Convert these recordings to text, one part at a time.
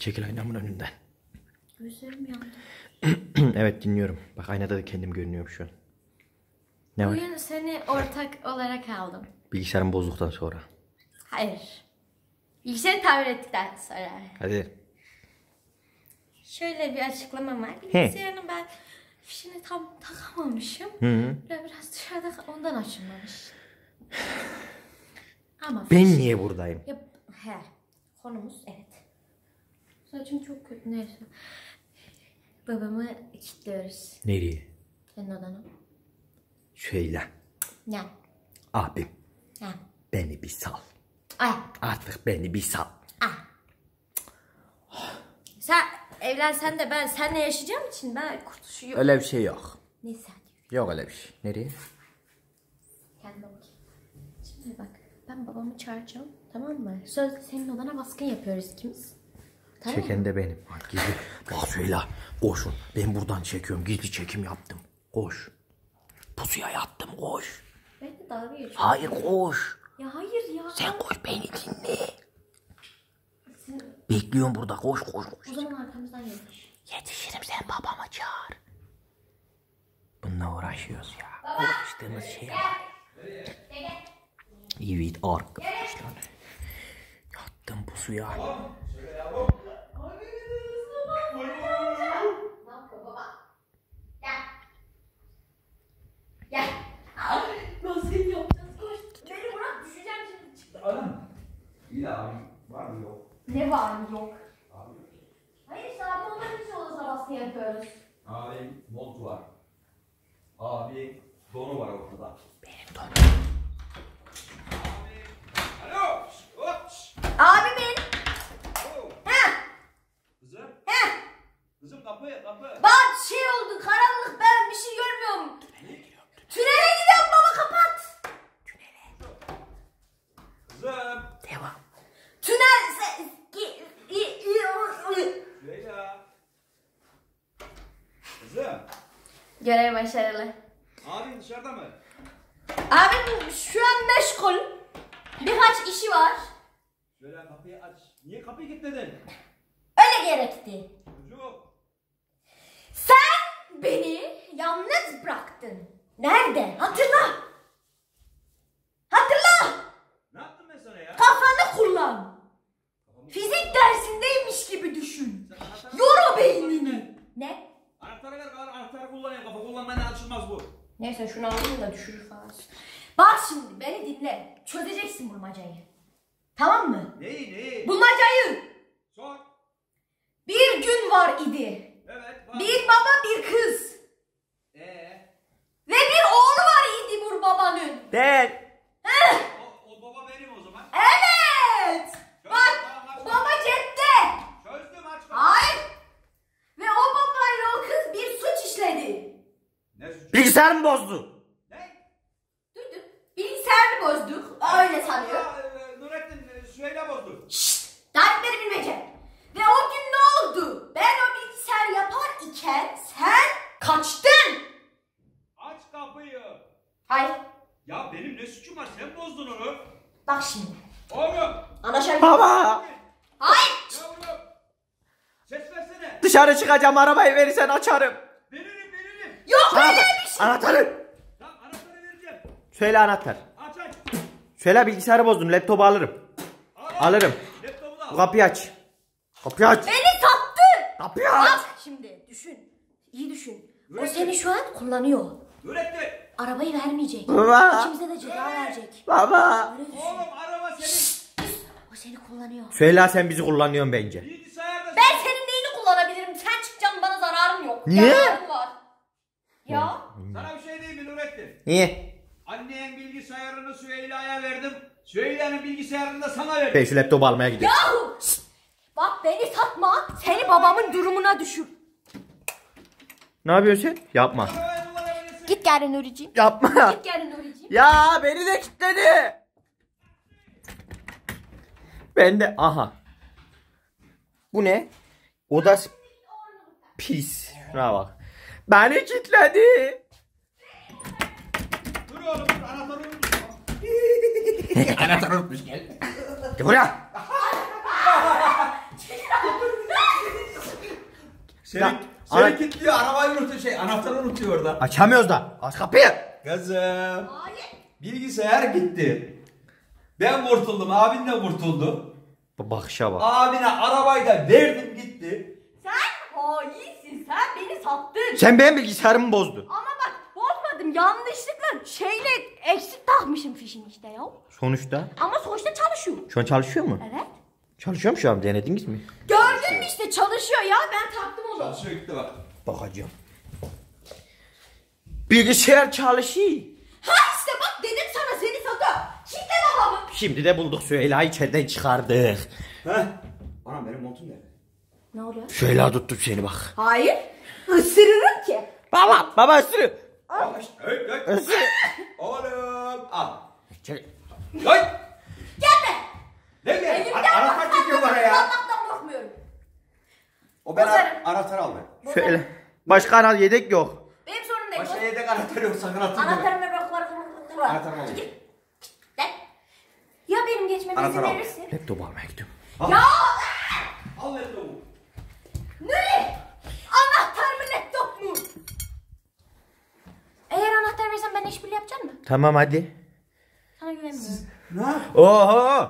Çekil aynamın önünden. Gözlerim yandı. Evet dinliyorum. Bak aynada da kendim görünüyorum şu an. Ne var? Bugün seni ortak olarak aldım. Bilgisayarım bozduktan sonra. Hayır. Bilgisayarı tamir ettikten sonra. Hadi. Şöyle bir açıklamam var. Bilgisayarın ben fişini tam takamamışım. Biraz dışarıda ondan açılmamış. Ama Ben niye buradayım? Konumuz evet. Saçım çok kötü neyse. Babamı kilitliyoruz. Nereye? Senin odana. Söyle. Ne? Abim. Ne? Beni bir sal. Ay. Artık beni bir sal. Sen evlensen de ben seninle yaşayacağım için ben kurtuluşu yok. Öyle bir şey yok. Neyse. Yok öyle bir şey. Nereye? Kendime bakayım. Şimdi bak ben babamı çağıracağım tamam mı? Söz senin odana baskın yapıyoruz ikimiz. Tamam Çeken mı? de benim. Bak gizli. Bak söyle. Koşun. Ben buradan çekiyorum. Gizli çekim yaptım. Koş. Pusuya yattım. Koş. Ben de dalga geçiyorum. Hayır koş. Ya hayır ya. Sen koş beni dinle. Bekliyorum burada. Koş koş koş. O zaman arkamızdan yetiş. Yetişirim sen babamı çağır. Bununla uğraşıyoruz ya. Uğraştığımız şeye bak. Evet arkadaşlar. Yattım pusuya. Gel. Nasıl yapacağız? Koş. Beni bırak düşeceğim şimdi çıktı. Adam. İyi abi. Var mı yok? Ne var mı yok? Abi. Hayır işte abi onların için odasına baskı yapıyoruz. Abi montu var. Abi donu var ortada. Benim donum. Abi. Alo. Hops. Abimin. Oh. He. Kızım. He. Kızım kapı kapı. Bak şey oldu karanlık ben bir şey görmüyorum. Tünele gidiyorum baba kapat. Kızım. Devam. Tünel Leyla. Kızım. Görev başarılı. Abi dışarıda mı? Abim şu an meşgul. Birkaç işi var. Şöyle kapıyı aç. Niye kapıyı kilitledin? Öyle gerekti. Çocuk. Sen beni yalnız bıraktın. Nerede? Hatırla. Hatırla. Ne yaptım ben sana ya? Kafanı kullan. Fizik dersindeymiş gibi düşün. Yoru beynini. Ne? Anahtarı ver, anahtarı kullanayım. Kafa kullanmadan açılmaz bu. Neyse şunu alayım da düşürür falan. Bak şimdi beni dinle. Çözeceksin bulmacayı. Tamam mı? Neyi? Bulmacayı. Sor. Bir gün var idi. Evet. Var. Bir baba bir kız. Ve bir oğlu var idi bu babanın. Ben. O baba benim o zaman. Evet. Bak Tamam, aç. baba cepte. Çözdüm aç. Hayır. Ve o babayla o kız bir suç işledi. Ne suçu? Bilgisayarımı bozdu. Ne? Duydun. Bilgisayarını bozduk. Öyle sanıyor. Nurettin Süheyla bozdu. Şşşt. Dertleri bilmece. Ve o gün ne oldu? Ben o bilgisayar yapar iken sen kaçtın. Aç kapıyı. Hayır. Ya benim ne suçum var? Sen bozdun onu. Bak şimdi. Oğlum. Anlaşabilir. Baba. Hayır. Yavrum. Ses versene. Dışarı çıkacağım arabayı verirsen açarım. Veririm. Yok öyle bir şey. Anahtarı. Tamam anahtarı vereceğim. Söyle anahtar. Aç. Söyle bilgisayarı bozdun laptopu alırım. Alırım. Laptopu da al. Kapıyı aç. Kapıyı aç. Beni sattı. Kapıyı aç. Bak şimdi düşün. İyi düşün. O seni şu an kullanıyor. Nurettin. Arabayı vermeyecek. Baba. İkimize de ceza verecek. Baba. Öyle düşün. Oğlum araba senin. O seni kullanıyor. Söyle sen bizi kullanıyorsun bence. Bilgisayarda. Ben senin neyini kullanabilirim? Sen çıkacaksın bana zararım yok. Niye? Zararım var. Ya. Sana bir şey diyeyim mi Nurettin? Niye? Annenin bilgisayarını Süheyla'ya verdim. Süheyla'nın bilgisayarını da sana verdim. Ben şu laptopu almaya gidiyorum. Yahu. Şşt. Bak beni satma. Seni babamın durumuna düşür. Ne yapıyorsun sen? Yapma. Git gel Nuri'ciğim. Yapma. Git gel Nuri'ciğim. Ya beni de kilitledi. Ben de aha. Bu ne? Odası pis. Şuna bak. Beni kilitledi. Dur oğlum anahtarı unutma. Anahtarı unutmuş gel. Gel buraya. Seni kilitliyor, arabayı unutuyor, anahtarı unutuyor orada. Açamıyoruz da. Aç kapıyı. Kızım. Bilgisayar gitti. Ben kurtuldum, abin de kurtuldu. Bakışa bak. Abine arabayı da verdim gitti. Sen hainsin. Sen beni sattın. Sen benim bilgisayarımı bozdun. Ama bak bozmadım. Yanlışlıkla eksik takmışım fişini işte ya. Sonuçta. Ama sonuçta çalışıyor. Şu an çalışıyor mu? Evet. Çalışıyor mu şu an? Denediniz mi? Gördün mü işte çalışıyor ya. Ben taktım onu. Çalışıyor gitti bak. Bakacağım. Bilgisayar çalışıyor. Ha işte bak dedim sana seni satıyor. Kitle babamı. Şimdi de bulduk Süheyla'yı içeriden çıkardık. Heh. Anam benim montum nerede? Ne oluyor? Süheyla tuttum seni bak. Hayır. Isırırım ki. Baba ısırıyor. Al işte. Hey. Isır. Oğlum al. Çek. Hey. Gelme. Ne gel? Elimden Anahtar çekiyor bana ya. Anlatmaktan korkmuyorum. O ben Bozarım. anahtarı al ben. Şöyle. Başka anahtar yedek yok. Benim sorunum değil. Başka yedek anahtar yok, sakın atın. Anahtarımı bırak var. Anahtarımı al. Lan. Ya benim geçmeme izin Anahtarı al. verirsin? Laptop almaya gidiyorum. Ya Al laptopu. Nuri! Anahtar mı laptop mu? Eğer anahtar verirsen ben işbirliği yapacak mısın? Tamam hadi. Sana güvenmiyorum. Ne yap? Oho.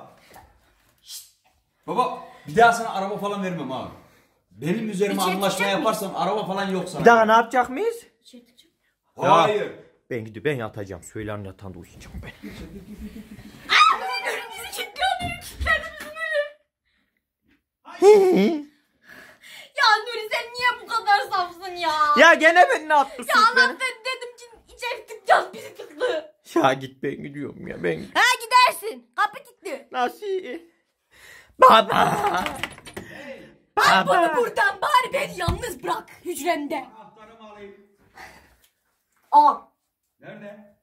Baba bir daha sana araba falan vermem abi. Benim üzerime İçeri anlaşma tıkacak yaparsan araba falan yok sana. Bir daha ne yapacak mıyız? İçeri tıkacağım. Hayır. Ben gidiyorum, ben yatacağım. Süheyla'nın yatağında uyuyacağım ben. Ya Nuri sen niye bu kadar safsın ya? Ya gene ben ne yaptın Ya sus beni? anahtar dedim ki içeri tıkacağız bizi tıktı. Ya git, ben gidiyorum ya, ben. Ha gidersin. Kapı kilitli. Nasıl? Baba. Al bunu Baba. buradan bari beni yalnız bırak hücremde. Anahtarımı alayım. Aa. Nerede?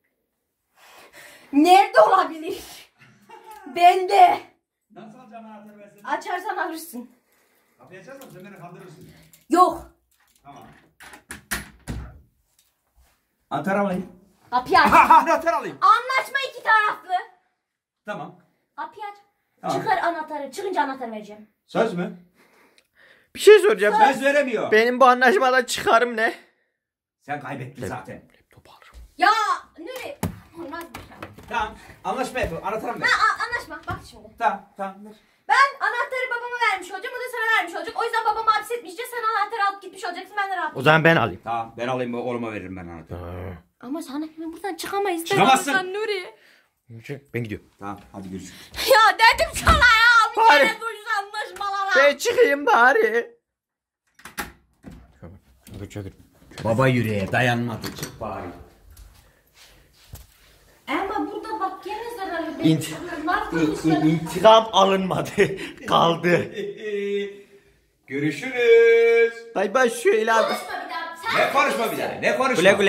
Nerede olabilir? Bende. Nasıl alacağım anahtarı ben seni? Açarsan alırsın. Kapıyı açarsam sen beni kandırırsın. Yok. Tamam. Anahtarı alayım. Kapıyı aç. Anahtar alayım. Anlaşma iki taraflı. Tamam. Kapıyı aç. Tamam. Çıkar anahtarı. Çıkınca anahtar vereceğim. Söz mü? Bir şey soracağım. Söz veremiyor. Benim bu anlaşmadan çıkarım ne? Sen kaybettin zaten. Laptop alırım. Ya Nuri. Olmaz mı? Tamam. Anlaşma yapalım. Anahtarım ver. Anlaşma. Bak şimdi. Tamam. Ver. Ben anahtarı babama vermiş olacağım. O da sana vermiş olacak. O yüzden babamı hapsetmeyince sen anahtarı alıp gitmiş olacaksın. Ben de rahat. O zaman ben alayım. Tamam. Ben alayım. Oğluma veririm ben anahtarı. Ama sana hemen buradan çıkamayız. Çıkamazsın. Ben Nuri. Ben gidiyorum. Tamam. Hadi görüşürüz. Ya dedim sana ya. Bir Bari. kere duysa anlaşmalara. Ben çıkayım bari. Çakır. Baba yüreğe dayanmadı. Çık bari. Ama burada bak gene zararlı. İntikam alınmadı. Kaldı. Görüşürüz. Bay bay Süheyla. Konuşma bir daha. Sen Ne konuşma bir daha? Ne konuşma? Güle güle.